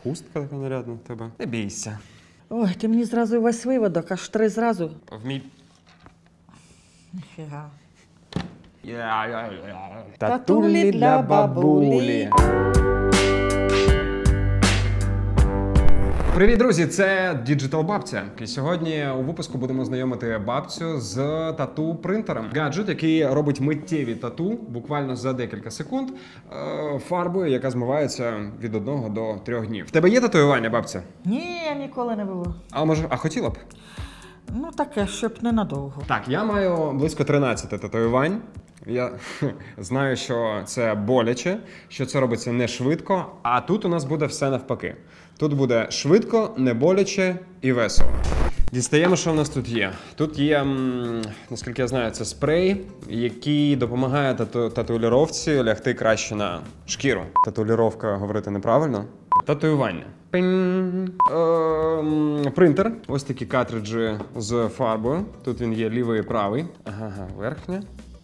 Хустка така нарядна в тебе. Не бійся. Ой, ти мені зразу весь виводок, аж 3 зразу. В мій... Ніфіга. Татулі для бабулі. Привіт, друзі! Це Digital Бабця. І сьогодні у випуску будемо знайомити бабцю з тату-принтером. Гаджет, який робить миттєві тату буквально за декілька секунд фарбою, яка змивається від 1 до 3 днів. В тебе є татуювання, бабця? Ні, ніколи не було. А хотіла б? Ну таке, щоб ненадовго. Так, я маю близько 13 татуювань. Я знаю, що це боляче, що це робиться не швидко, а тут у нас буде все навпаки. Тут буде швидко, не боляче і весело. Дістаємо, що в нас тут є. Тут є, наскільки я знаю, це спрей, який допомагає татуїровці лягти краще на шкіру. Татуїровка говорити неправильно. Татуювання. Принтер. Ось такі картриджі з фарбою. Тут він є лівий і правий. Ага, верхня.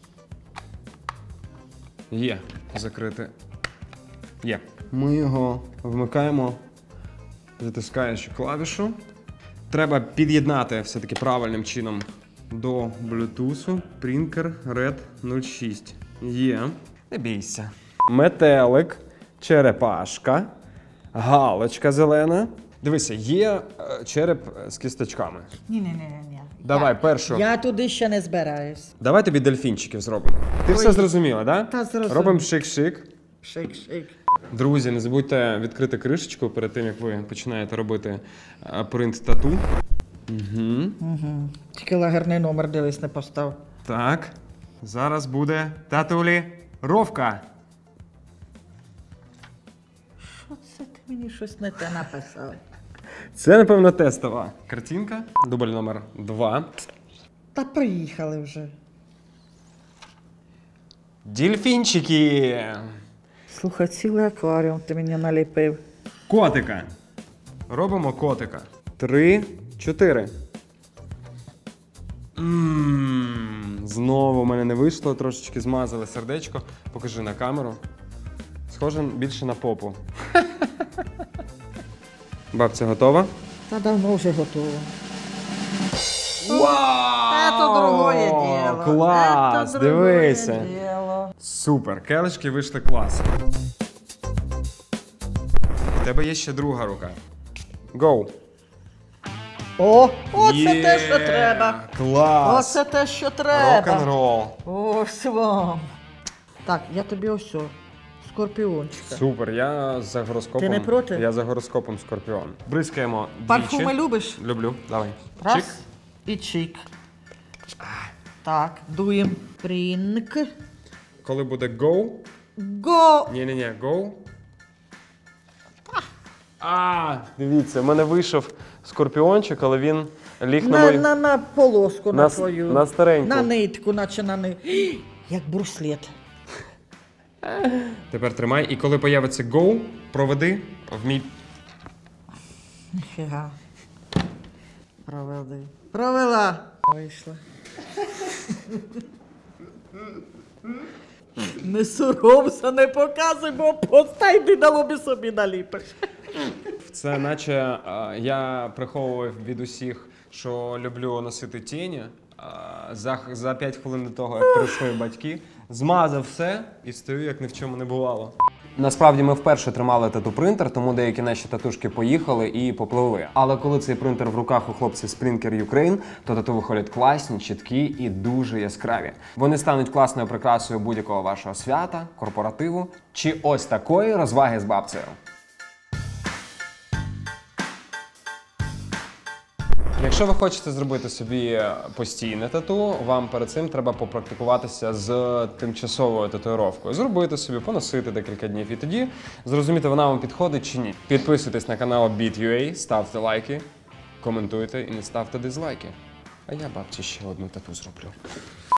Є. Закрити. Є. Ми його вмикаємо, затискаючи клавішу. Треба під'єднати все-таки правильним чином до Bluetooth. Prinker Red 06. Є. Не бійся. Метелик, черепашка, галочка зелена. Дивися, є череп з кісточками. Ні. Давай, першу. Я туди ще не збираюсь. Давай тобі дельфінчиків зробимо. Ти все зрозуміла, так? Та зрозуміла. Робимо шик-шик. Шик-шик. Друзі, не забудьте відкрити кришечку перед тим, як ви починаєте робити принт тату. Угу. Тільки лагерний номер, дивись, не постав. Так. Зараз буде татуліровка. Що це ти мені щось не те написав? Це, напевно, тестова картинка. Дубль номер 2. Та приїхали вже. Дельфінчики. Слухай, цілий акваріум ти мені наліпив. Котика. Робимо котика. 3, 4. Знову в мене не вийшло, трошечки змазали сердечко. Покажи на камеру. Схоже більше на попу. Бабця готова? Та давно вже готово. Вау! Це другое діло. Клас! Дивися. Діло. Супер, келишки вийшли класно. В тебе є ще друга рука. Гоу! Оце те, що треба. Клас! Оце те, що треба. Рок-н-рол. Ось вам. Так, я тобі ось скорпіончика. Супер, я за гороскопом. Ти не проти? Я за гороскопом скорпіон. Бризкаємо двічі. Парфуми любиш? Люблю. Давай. Раз Чик. і чик. Так, дуємо. Прінк. Коли буде go. Го! Ні, go. Дивіться, в мене вийшов скорпіончик, але він ліг на мою... На полоску на твою. На стареньку. На нитку, наче на нитку. Як бруслет. Тепер тримай. І коли появиться go, проведи в мій... Ніфіга. Проведи. Провела. Вийшла. Не соромся, не показуй, бо постай ти на лобі собі наліпиш. Це наче я приховував від усіх, що люблю носити тіні. За 5 хвилин до того, як прийшли батьки, змазав все і стою, як ні в чому не бувало. Насправді ми вперше тримали тату-принтер, тому деякі наші татушки поїхали і попливли. Але коли цей принтер в руках у хлопців з Prinker Ukraine, то тату виходять класні, чіткі і дуже яскраві. Вони стануть класною прикрасою будь-якого вашого свята, корпоративу чи ось такої розваги з бабцею. Якщо ви хочете зробити собі постійне тату, вам перед цим треба попрактикуватися з тимчасовою татуїровкою. Зробити собі, поносити декілька днів і тоді зрозуміти, вона вам підходить чи ні. Підписуйтесь на канал Beat.ua, ставте лайки, коментуйте і не ставте дизлайки. А я бабці ще одну тату зроблю.